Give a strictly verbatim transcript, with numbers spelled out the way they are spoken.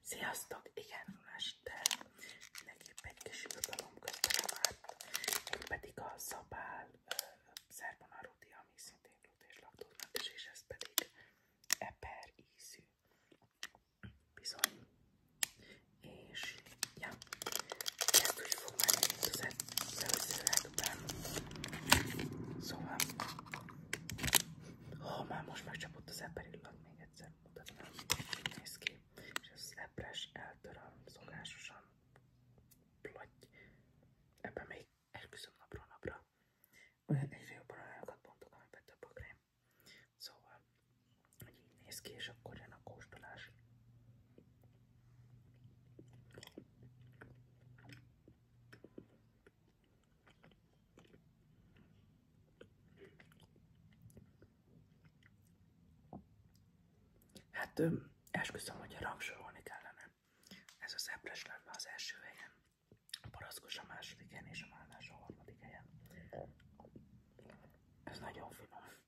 Sziasztok! Igen, jó este! Mindenképp egy kis jutalom közben várt, pedig a Szabál Szervona Rudi, ami szintén gluten és laktózmentes, és ez pedig eper ízű. Bizony. És ja, ezt úgy fog menni, mint az előzőleg után. Szóval, ó, már most megcsapott az eper illat, még egyszer mutatnám, így néz ki. És ez epres eltör a szokásosan plotty. Ebben még elküszöm napról napra. Egyre jobban olyanokat bontok, amiben több a krém. Szóval, hogy így néz ki, és akkor jön a kóstolás. Hát esküszöm, hogyha rangsorolni kellene. Ez az epres lenne az első helyen, a paraszkos a második helyen, és a málnás a harmadik helyen. Ez nagyon finom.